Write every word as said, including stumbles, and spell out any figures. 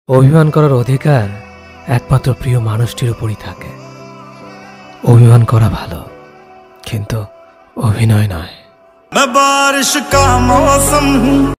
অভিমান করার অধিকার একমাত্র প্রিয় মানুষটির উপরই থাকে। অভিমান করা ভালো, কিন্তু অভিনয় নয়।